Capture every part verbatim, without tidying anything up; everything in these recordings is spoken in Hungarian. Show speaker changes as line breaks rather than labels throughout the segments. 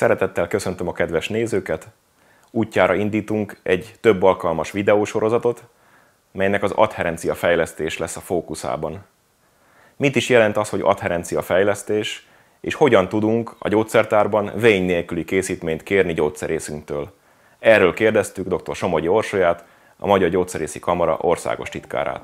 Szeretettel köszöntöm a kedves nézőket! Útjára indítunk egy több alkalmas videósorozatot, melynek az adherencia fejlesztés lesz a fókuszában. Mit is jelent az, hogy adherencia fejlesztés, és hogyan tudunk a gyógyszertárban vény nélküli készítményt kérni gyógyszerészünktől? Erről kérdeztük dr. Somogyi Orsolyát, a Magyar Gyógyszerészi Kamara országos titkárát.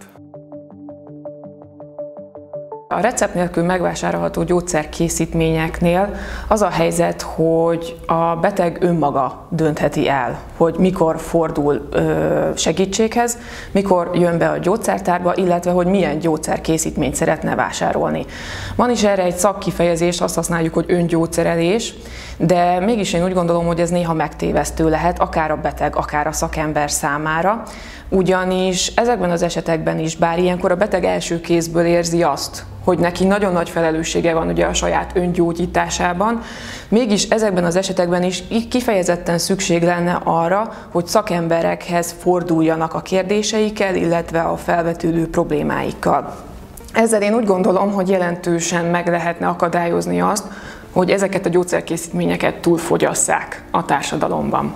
A recept nélkül megvásárolható gyógyszerkészítményeknél az a helyzet, hogy a beteg önmaga döntheti el, hogy mikor fordul segítséghez, mikor jön be a gyógyszertárba, illetve hogy milyen gyógyszerkészítményt szeretne vásárolni. Van is erre egy szakkifejezés, azt használjuk, hogy öngyógyszerelés, de mégis én úgy gondolom, hogy ez néha megtévesztő lehet, akár a beteg, akár a szakember számára, ugyanis ezekben az esetekben is, bár ilyenkor a beteg első kézből érzi azt, hogy neki nagyon nagy felelőssége van ugye a saját öngyógyításában, mégis ezekben az esetekben is kifejezetten szükség lenne arra, hogy szakemberekhez forduljanak a kérdéseikkel, illetve a felvetődő problémáikkal. Ezzel én úgy gondolom, hogy jelentősen meg lehetne akadályozni azt, hogy ezeket a gyógyszerkészítményeket túlfogyasszák a társadalomban.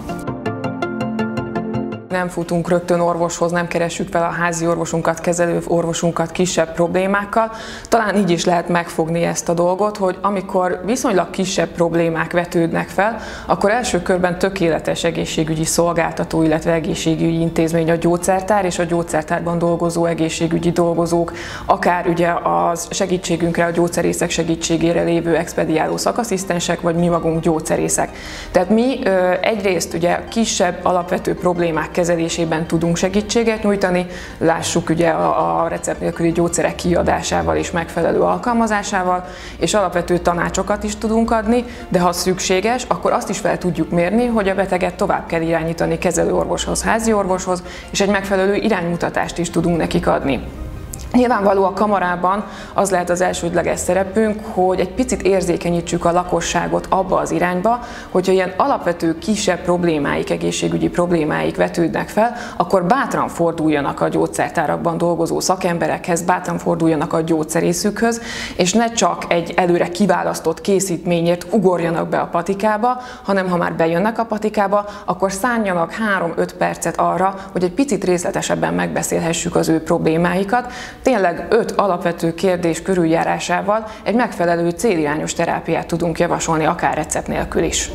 Nem futunk rögtön orvoshoz, nem keressük fel a házi orvosunkat, kezelő orvosunkat kisebb problémákkal. Talán így is lehet megfogni ezt a dolgot, hogy amikor viszonylag kisebb problémák vetődnek fel, akkor első körben tökéletes egészségügyi szolgáltató, illetve egészségügyi intézmény a gyógyszertár és a gyógyszertárban dolgozó egészségügyi dolgozók, akár ugye a segítségünkre, a gyógyszerészek segítségére lévő expediáló szakasszisztensek, vagy mi magunk gyógyszerészek. Tehát mi ö, egyrészt ugye kisebb alapvető problémák kezelésében tudunk segítséget nyújtani, lássuk ugye a, a recept nélküli gyógyszerek kiadásával és megfelelő alkalmazásával, és alapvető tanácsokat is tudunk adni, de ha szükséges, akkor azt is fel tudjuk mérni, hogy a beteget tovább kell irányítani kezelőorvoshoz, házi orvoshoz, és egy megfelelő iránymutatást is tudunk nekik adni. Nyilvánvaló a kamarában az lehet az elsődleges szerepünk, hogy egy picit érzékenyítsük a lakosságot abba az irányba, hogyha ilyen alapvető kisebb problémáik, egészségügyi problémáik vetődnek fel, akkor bátran forduljanak a gyógyszertárakban dolgozó szakemberekhez, bátran forduljanak a gyógyszerészükhöz, és ne csak egy előre kiválasztott készítményért ugorjanak be a patikába, hanem ha már bejönnek a patikába, akkor szánjanak három-öt percet arra, hogy egy picit részletesebben megbeszélhessük az ő problémáikat. Tényleg öt alapvető kérdés körüljárásával egy megfelelő célirányos terápiát tudunk javasolni, akár recept nélkül is.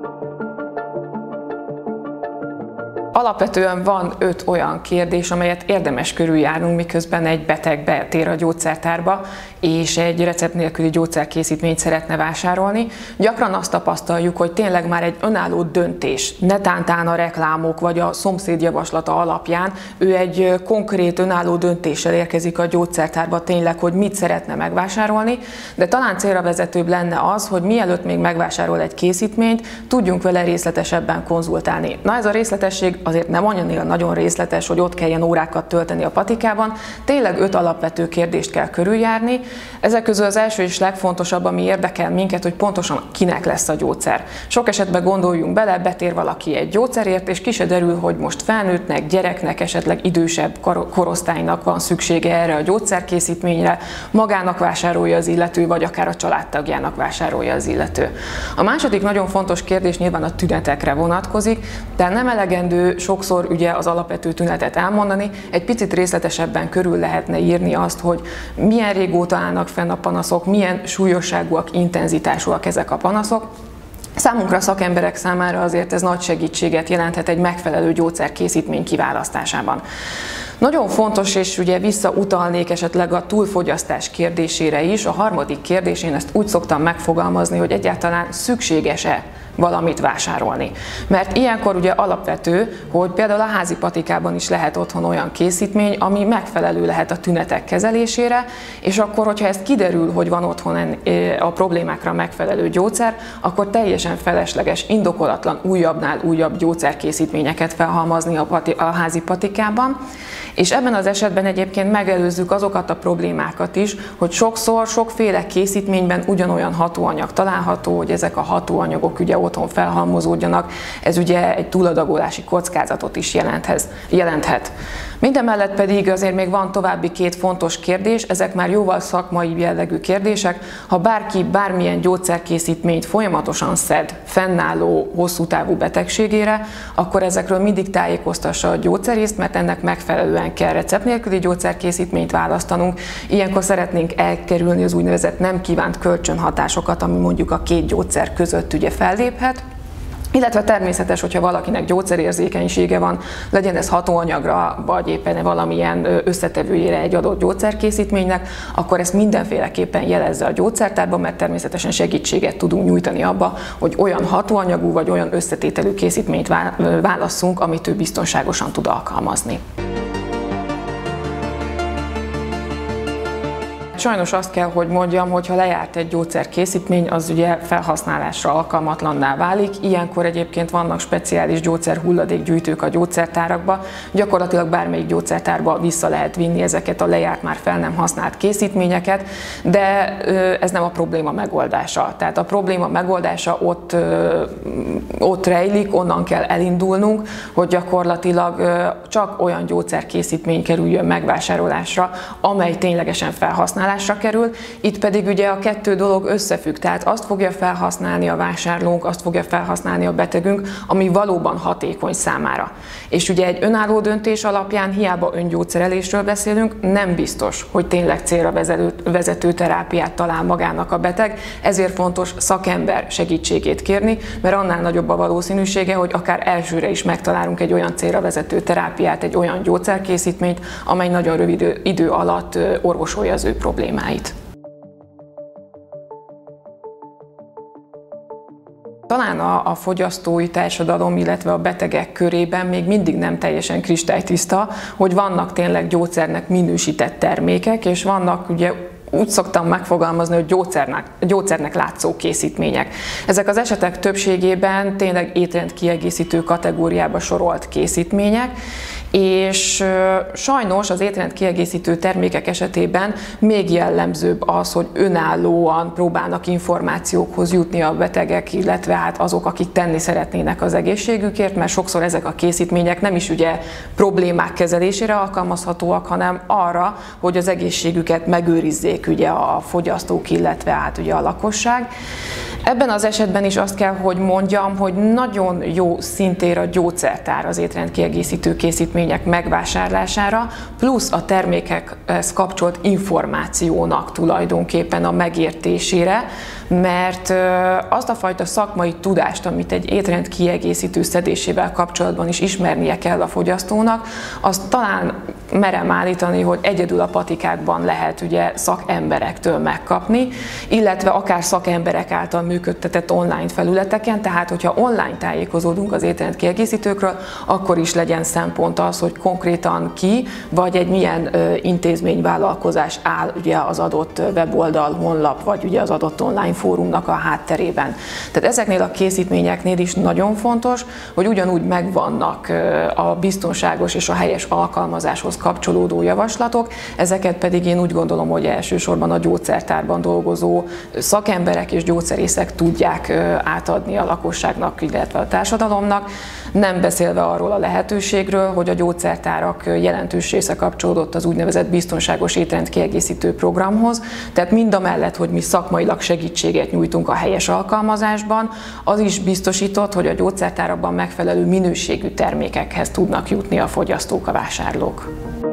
Alapvetően van öt olyan kérdés, amelyet érdemes körüljárnunk, miközben egy beteg betér a gyógyszertárba, és egy recept nélküli gyógyszerkészítményt szeretne vásárolni. Gyakran azt tapasztaljuk, hogy tényleg már egy önálló döntés, netántán a reklámok vagy a szomszéd javaslata alapján ő egy konkrét önálló döntéssel érkezik a gyógyszertárba tényleg, hogy mit szeretne megvásárolni, de talán célra vezetőbb lenne az, hogy mielőtt még megvásárol egy készítményt, tudjunk vele részletesebben konzultálni. Na, ez a részletesség azért nem annyira nagyon részletes, hogy ott kelljen órákat tölteni a patikában, tényleg öt alapvető kérdést kell körüljárni. Ezek közül az első és legfontosabb, ami érdekel minket, hogy pontosan kinek lesz a gyógyszer. Sok esetben gondoljunk bele, betér valaki egy gyógyszerért, és ki se derül, hogy most felnőttnek, gyereknek, esetleg idősebb korosztálynak van szüksége erre a gyógyszerkészítményre, magának vásárolja az illető, vagy akár a családtagjának vásárolja az illető. A második nagyon fontos kérdés nyilván a tünetekre vonatkozik, de nem elegendő sokszor ugye az alapvető tünetet elmondani, egy picit részletesebben körül lehetne írni azt, hogy milyen régóta állnak fenn a panaszok, milyen súlyosságúak, intenzitásúak ezek a panaszok. Számunkra, szakemberek számára azért ez nagy segítséget jelenthet egy megfelelő gyógyszerkészítmény kiválasztásában. Nagyon fontos, és ugye visszautalnék esetleg a túlfogyasztás kérdésére is, a harmadik kérdés, én ezt úgy szoktam megfogalmazni, hogy egyáltalán szükséges-e valamit vásárolni. Mert ilyenkor ugye alapvető, hogy például a házi patikában is lehet otthon olyan készítmény, ami megfelelő lehet a tünetek kezelésére, és akkor, hogyha ezt kiderül, hogy van otthon a problémákra megfelelő gyógyszer, akkor teljesen felesleges, indokolatlan újabbnál újabb gyógyszerkészítményeket felhalmozni a, pati, a házi patikában. És ebben az esetben egyébként megelőzzük azokat a problémákat is, hogy sokszor sokféle készítményben ugyanolyan hatóanyag található, hogy ezek a hatóanyagok ugye otthon felhalmozódjanak, ez ugye egy túladagolási kockázatot is jelenthet. Mindemellett pedig azért még van további két fontos kérdés, ezek már jóval szakmai jellegű kérdések. Ha bárki bármilyen gyógyszerkészítményt folyamatosan szed fennálló hosszú távú betegségére, akkor ezekről mindig tájékoztassa a gyógyszerészt, mert ennek megfelelően kell recept nélküli gyógyszerkészítményt választanunk. Ilyenkor szeretnénk elkerülni az úgynevezett nem kívánt kölcsönhatásokat, ami mondjuk a két gyógyszer között ugye felléphet. Illetve természetes, hogyha valakinek gyógyszerérzékenysége van, legyen ez hatóanyagra, vagy éppen valamilyen összetevőjére egy adott gyógyszerkészítménynek, akkor ezt mindenféleképpen jelezze a gyógyszertárban, mert természetesen segítséget tudunk nyújtani abba, hogy olyan hatóanyagú vagy olyan összetételű készítményt válasszunk, amit ő biztonságosan tud alkalmazni. Sajnos azt kell, hogy mondjam, hogy ha lejárt egy gyógyszerkészítmény, az ugye felhasználásra alkalmatlanná válik. Ilyenkor egyébként vannak speciális gyógyszerhulladékgyűjtők a gyógyszertárakba. Gyakorlatilag bármelyik gyógyszertárba vissza lehet vinni ezeket a lejárt, már fel nem használt készítményeket, de ez nem a probléma megoldása. Tehát a probléma megoldása ott, ott rejlik, onnan kell elindulnunk, hogy gyakorlatilag csak olyan gyógyszerkészítmény kerüljön megvásárolásra, amely ténylegesen felhasználásra kerül. Itt pedig ugye a kettő dolog összefügg, tehát azt fogja felhasználni a vásárlónk, azt fogja felhasználni a betegünk, ami valóban hatékony számára. És ugye egy önálló döntés alapján hiába öngyógyszerelésről beszélünk, nem biztos, hogy tényleg célra vezető terápiát talál magának a beteg, ezért fontos szakember segítségét kérni, mert annál nagyobb a valószínűsége, hogy akár elsőre is megtalálunk egy olyan célra vezető terápiát, egy olyan gyógyszerkészítményt, amely nagyon rövid idő alatt orvosolja az ő problémáit. Talán a, a fogyasztói társadalom, illetve a betegek körében még mindig nem teljesen kristálytiszta, hogy vannak tényleg gyógyszernek minősített termékek, és vannak ugye úgy szoktam megfogalmazni, hogy gyógyszernek, gyógyszernek látszó készítmények. Ezek az esetek többségében tényleg étrendkiegészítő kategóriába sorolt készítmények, és sajnos az étrendkiegészítő termékek esetében még jellemzőbb az, hogy önállóan próbálnak információkhoz jutni a betegek, illetve hát azok, akik tenni szeretnének az egészségükért, mert sokszor ezek a készítmények nem is ugye problémák kezelésére alkalmazhatóak, hanem arra, hogy az egészségüket megőrizzék ugye a fogyasztók, illetve hát ugye a lakosság. Ebben az esetben is azt kell, hogy mondjam, hogy nagyon jó szintér a gyógyszertár az étrendkiegészítő készítmények megvásárlására, plusz a termékekhez kapcsolt információnak tulajdonképpen a megértésére, mert azt a fajta szakmai tudást, amit egy étrendkiegészítő szedésével kapcsolatban is ismernie kell a fogyasztónak, azt talán merem állítani, hogy egyedül a patikákban lehet ugye szakemberektől megkapni, illetve akár szakemberek által működtetett online felületeken, tehát hogyha online tájékozódunk az étrendkiegészítőkről, akkor is legyen szempont az, hogy konkrétan ki, vagy egy milyen ö, intézményvállalkozás áll ugye az adott weboldal, honlap, vagy ugye az adott online fórumnak a hátterében. Tehát ezeknél a készítményeknél is nagyon fontos, hogy ugyanúgy megvannak ö, a biztonságos és a helyes alkalmazáshoz kapcsolódó javaslatok, ezeket pedig én úgy gondolom, hogy elsősorban a gyógyszertárban dolgozó szakemberek és gyógyszerészek tudják átadni a lakosságnak, illetve a társadalomnak, nem beszélve arról a lehetőségről, hogy a gyógyszertárak jelentős része kapcsolódott az úgynevezett biztonságos étrendkiegészítő programhoz, tehát mindamellett, hogy mi szakmailag segítséget nyújtunk a helyes alkalmazásban, az is biztosított, hogy a gyógyszertárakban megfelelő minőségű termékekhez tudnak jutni a fogyasztók, a vásárlók.